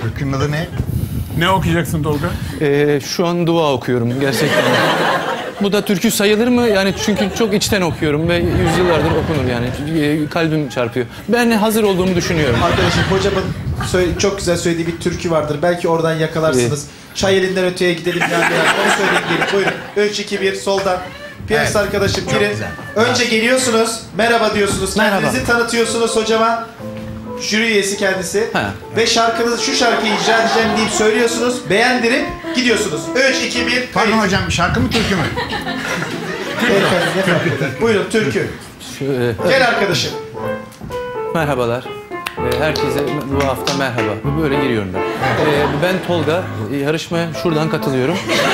Türkünün adı ne? Ne okuyacaksın Tolga? Şu an dua okuyorum gerçekten. Bu da türkü sayılır mı? Yani çünkü çok içten okuyorum ve yüzyıllardır okunur yani. Kalbim çarpıyor. Ben hazır olduğumu düşünüyorum. Arkadaşım hocamın çok güzel söylediği bir türkü vardır. Belki oradan yakalarsınız. Çay elinden öteye gidelim yani. Onu söyleyin gelin. Buyurun. 3, 2, 1 soldan. Piyanist arkadaşım girin. Önce geliyorsunuz. Merhaba diyorsunuz. Kendinizi tanıtıyorsunuz hocama. Jüri üyesi kendisi. Ve şarkınızı şu şarkıyı icra edeceğim deyip söylüyorsunuz. Beğendirip gidiyorsunuz. 3, 2, 1 kayıt. Pardon hocam, şarkı mı türkü mü? Buyurun türkü. Gel arkadaşım. Merhabalar. Herkese bu hafta merhaba. Böyle giriyorum ben. Ben Tolga. Yarışmaya şuradan katılıyorum.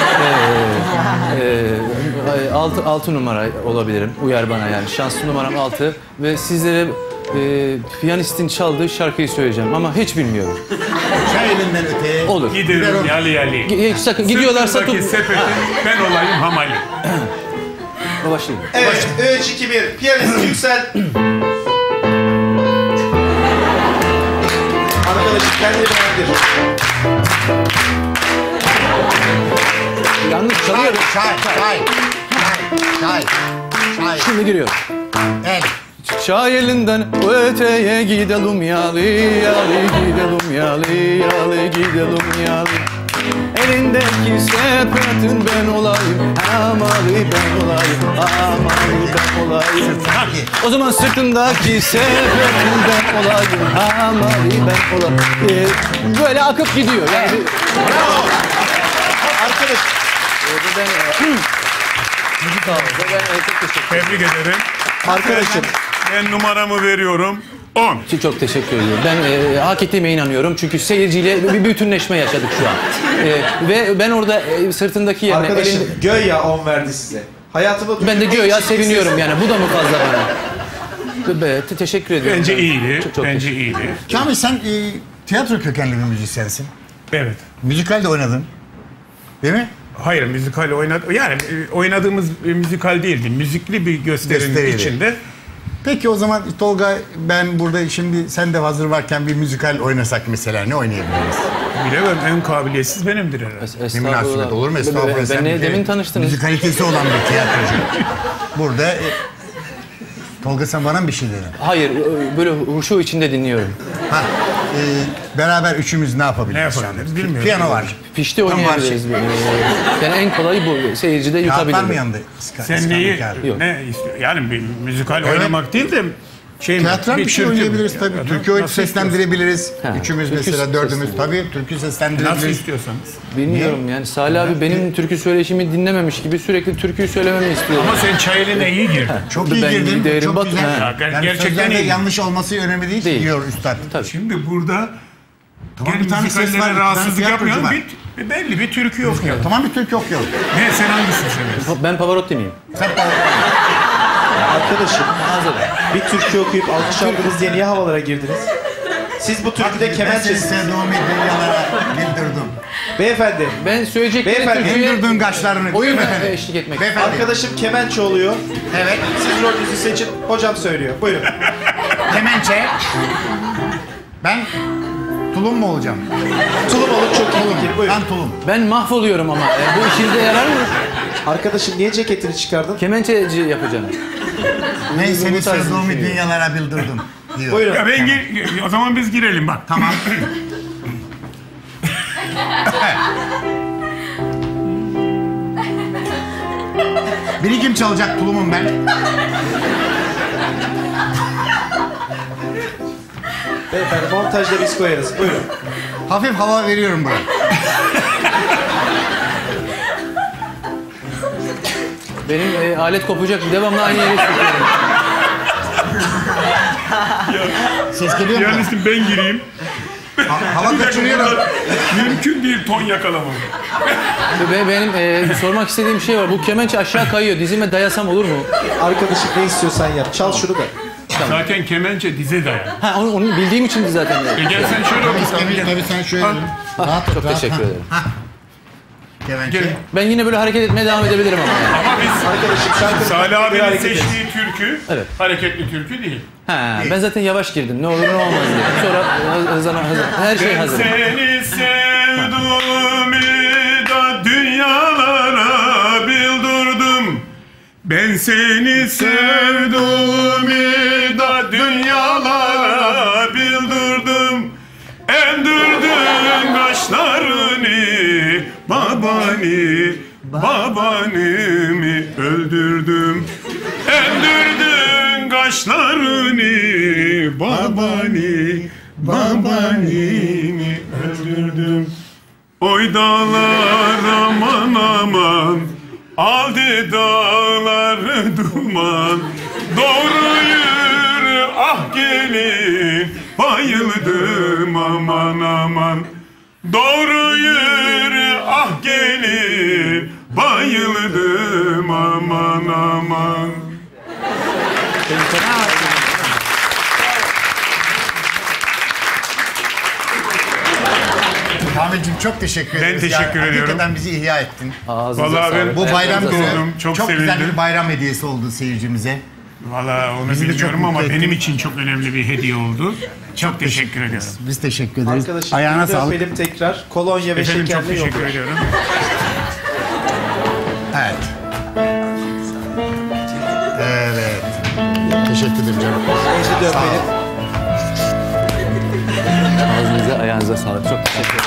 6 numara olabilirim. Uyar bana yani. Şanslı numaram 6. Ve sizlere piyanistin çaldığı şarkıyı söyleyeceğim ama hiç bilmiyorum. Çay elinden öteye. Olur. Gidelim yali yali. Hiç sakın gidiyorlarsa tut. Sepetin ben olayım hamali. Başlayalım. Evet. 3, 2, 1. Piyanist yüksel. Arkadaşım kendini beğendir. Yalnız çalıyorum. Çay. Şimdi giriyorum. El. Çay elinden öteye gidelim yalı yalı gidelim yalı yalı gidelim yalı. Elindeki sepetin ben olayım, hamalı ben olayım, hamalı ben olayım. O zaman sırtındaki sepetin ben olayım, hamalı ben olayım. Böyle akıp gidiyor yani. Bravo. Arkadaş. Çok teşekkür ederim. Tebrik ederim. Arkadaşım. Ben numaramı veriyorum. 10. Çok teşekkür ediyorum. Ben hak ettiğime inanıyorum. Çünkü seyirciyle bir bütünleşme yaşadık şu an. Ve ben orada sırtındaki yerine... Arkadaşım Göya 10 verdi size. Hayatımda... Ben de Göya seviniyorum yani. Bu da mı fazla bana? Evet, teşekkür ediyorum. Bence iyiydi. Çok Bence iyiydi. Kamil, sen tiyatro kökenli bir müzisyensin. Evet. Müzikal de oynadın. Değil mi? Hayır, müzikal oynadı. Yani oynadığımız müzikal değildi. Müzikli bir gösterinin içinde. Peki o zaman Tolga, ben burada şimdi sen de hazır varken bir müzikal oynasak mesela ne oynayabiliriz? Bilemem, en kabiliyetsiz benimdir herhalde. Ne münasebet olur mu? Estağfurullah. Ben demin tanıştınız. Müzikalitesi olan bir tiyatrocu. Burada Tolga, sen bana mı bir şey dedin? Hayır, böyle huşu içinde dinliyorum. Beraber üçümüz ne yapabiliriz? Ne yapabiliriz bilmiyorum. Piyano var. Pişti oynayabiliriz. Yani en kolayı bu. Seyircide yutabilir. Kağıtlar mı yanında? Sen neyi, ne istiyor? Yani bir müzikal oynamak değil de... Tiyatral bir şey oynayabiliriz tabii. Türkü seslendirebiliriz. Üçümüz türkü mesela, dördümüz tabii. Türkü seslendirebiliriz. Nasıl istiyorsanız. Bilmiyorum yani. Salih abi benim türkü söyleşimi dinlememiş gibi sürekli türküyü söylememi istiyor. Ama sen çay eline iyi girdin. Çok iyi girdin. Çok güzel. Yani gerçekten iyi. yanlış olması önemli değil. Diyor üstad. Tabii. Şimdi burada Tamam, bir tane ses var. müzikallere rahatsızlık yapmayalım. var. Belli bir türkü okuyalım. Tamam, bir türkü okuyalım. Ne, sen hangisini seviyorsun? Ben Pavarotti miyim? Arkadaşım bir türkü okuyup alkış aldınız diye niye havalara girdiniz? Siz bu türküde kemençesiniz. Ben sevdiğimi dünyalara bildirdim. Beyefendi. Ben söyleyecekleri Beyefendi, türküye Bildirdin kaşlarını. oyun Beyefendi. eşlik etmek. Beyefendi. Arkadaşım kemençe oluyor. Evet. Siz rolünüzü seçin. Hocam söylüyor. Buyurun. Kemençe. Ben tulum mu olacağım? Tulum olun, çok iyi fikir. Buyurun. Ben tulum. Ben mahvoluyorum ama. Bu işinize yarar mı? Arkadaşım niye ceketini çıkardın? Kemençeci yapacağım. Ne seni bu tarz sevdiğimi düşünüyor. dünyalara bildirdim diyor. Buyurun. Ya ben o zaman biz girelim bak. Tamam. Biri kim çalacak tulumum ben? Beyefendi montajda biz koyarız. Buyurun. Hafif hava veriyorum buraya. Benim alet kopacak. Devamlı aynı yere sürüyorum. Ses geliyor mu? Yani ben gireyim. Hava kaçırıyorum. Mümkün değil ton yakalamam. Benim sormak istediğim şey var. Bu kemençe aşağı kayıyor. Dizime dayasam olur mu? Arkadaşım ne istiyorsan yap. Çal şunu da. Zaten kemençe dize dayan. Ha, onu bildiğim için zaten. Gel sen şöyle otur. Tabii sen şöyle. Çok teşekkür ederim. Kemençe. Gel. Ben yine böyle hareket etmeye devam edebilirim ama. Ama biz Arkadaşım şarkı Salih abinin hareket et. seçtiği türkü Evet. hareketli türkü değil. Ha, ben zaten yavaş girdim. Ne olur ne olmaz diye. Sonra hazır. Her şey Ben hazır. seni Seni sevdiğimi da dünyalara bildirdim. Emdirdin kaşlarını, babanımı öldürdüm. Emdirdin kaşlarını, babanımı öldürdüm. Oy dağlar aman aman, aldı dağları duman. Doğru yürü ah gelin, bayıldım aman aman. Doğru yürü ah gelin, bayıldım aman aman. Kamil'cim çok teşekkür ederiz. teşekkür ediyorum. Hakikaten bizi ihya ettin. Ağzınıza Vallahi sağlık. ben- Bu bayram Ayaklarınıza günü sağlık. Çok çok güzel sevindim. bir bayram hediyesi oldu seyircimize. Valla onu Bizi de çok bilmiyorum ama mutlu benim ettin. için çok önemli bir hediye oldu. Çok teşekkür ediyorum. Biz teşekkür ederiz. Arkadaşım Ayağına bir de sağlık. öpelim tekrar. Kolonya ve Efendim çok şekerli teşekkür yoğurt. ediyorum. Evet. Evet. Teşekkür ederim canım. Sizi de öpelim. Ağzınıza, ayağınıza sağlık. Çok teşekkür ederim.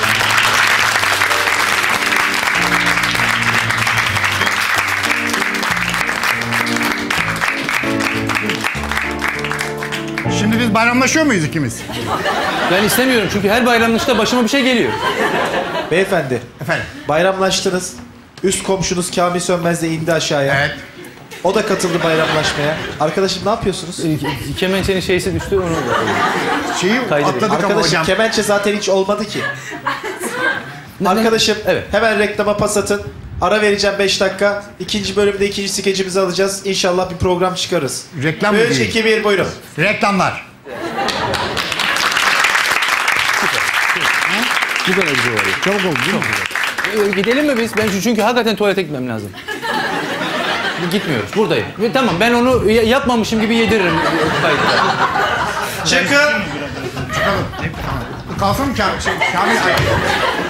Şimdi biz bayramlaşıyor muyuz ikimiz? Ben istemiyorum çünkü her bayramlaşta başıma bir şey geliyor. Beyefendi, Efendim? bayramlaştınız. Üst komşunuz Kamil Sönmez de indi aşağıya. Evet. O da katıldı bayramlaşmaya. Arkadaşım ne yapıyorsunuz? Kemençenin şeysi düştü onu da. Şeyi Kaydedelim. atladık ama Arkadaşım hocam. kemençe zaten hiç olmadı ki. Arkadaşım Evet. hemen reklama pas atın. Ara vereceğim 5 dakika. İkinci bölümde ikinci skecimizi alacağız. İnşallah bir program çıkarız. Reklam mı 3, değil? 2, 1 buyurun. Reklamlar. Bu kadar güzel oluyor. Çabuk oldu değil mi? Gidelim mi biz? Ben çünkü hakikaten tuvalete gitmem lazım. Gitmiyoruz. Buradayım. Tamam ben onu yapmamışım gibi yediririm kayıtta. Çıkın. Kalsın mı Kamil? Kamil